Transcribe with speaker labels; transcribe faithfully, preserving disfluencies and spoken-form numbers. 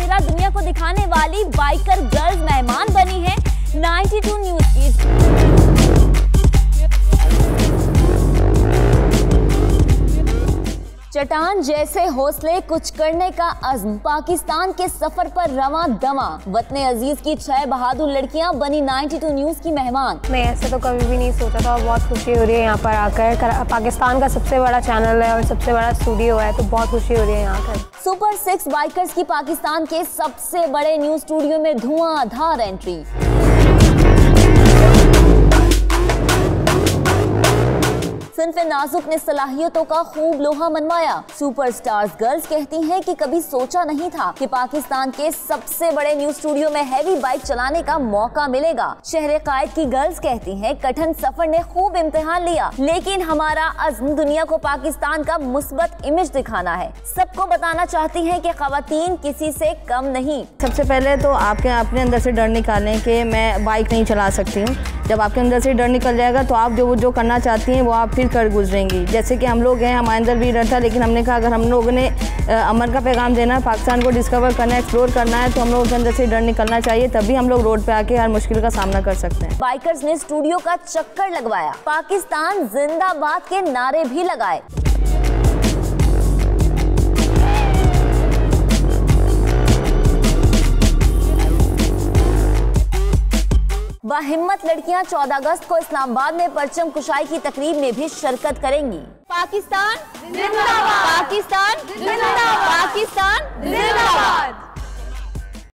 Speaker 1: चेहरा दुनिया को दिखाने वाली बाइकर गर्ल्स मेहमान बनी है नाइंटी टू न्यूज की। चट्टान जैसे हौसले, कुछ करने का अज़्म, पाकिस्तान के सफर पर रवां दवा। वतने अजीज की छह बहादुर लड़कियां बनी नाइंटी टू न्यूज की मेहमान।
Speaker 2: नहीं, ऐसे तो कभी भी नहीं सोचा था और बहुत खुशी हो रही है यहाँ पर आकर। पाकिस्तान का सबसे बड़ा चैनल है और सबसे बड़ा स्टूडियो है, तो बहुत खुशी हो रही है यहाँ आकर।
Speaker 1: सुपर सिक्स बाइकर्स की पाकिस्तान के सबसे बड़े न्यूज स्टूडियो में धुआंधार एंट्री। सिन्फ़े नाजुक ने सलाहियतों का खूब लोहा मनवाया। सुपरस्टार्स गर्ल्स कहती हैं कि कभी सोचा नहीं था कि पाकिस्तान के सबसे बड़े न्यूज स्टूडियो में हैवी बाइक चलाने का मौका मिलेगा। शहर कायद की गर्ल्स कहती हैं कठिन सफर ने खूब इम्तिहान लिया, लेकिन हमारा अज़्म दुनिया को पाकिस्तान का मुस्बत इमेज दिखाना है। सबको बताना चाहती हैं कि ख़वातीन किसी से कम नहीं।
Speaker 3: सबसे पहले तो आपके अपने अंदर से डर निकालें कि मैं बाइक नहीं चला सकती हूँ। जब आपके अंदर से डर निकल जाएगा तो आप जो जो करना चाहती हैं वो आप फिर कर गुजरेंगी। जैसे कि हम लोग हैं, हमारे अंदर भी डर था, लेकिन हमने कहा अगर हम लोगों ने अमन का पैगाम देना है, पाकिस्तान को डिस्कवर करना है, एक्सप्लोर करना है, तो हम लोगों के अंदर से डर निकलना चाहिए, तभी हम लोग रोड पे आके हर मुश्किल का सामना कर सकते हैं।
Speaker 1: बाइकर्स ने स्टूडियो का चक्कर लगवाया, पाकिस्तान जिंदाबाद के नारे भी लगाए। बाहिम्मत लड़कियां चौदह अगस्त को इस्लामाबाद में परचम कुशाई की तकरीब में भी शिरकत करेंगी। पाकिस्तान जिंदाबाद, पाकिस्तान जिंदाबाद, पाकिस्तान जिंदाबाद।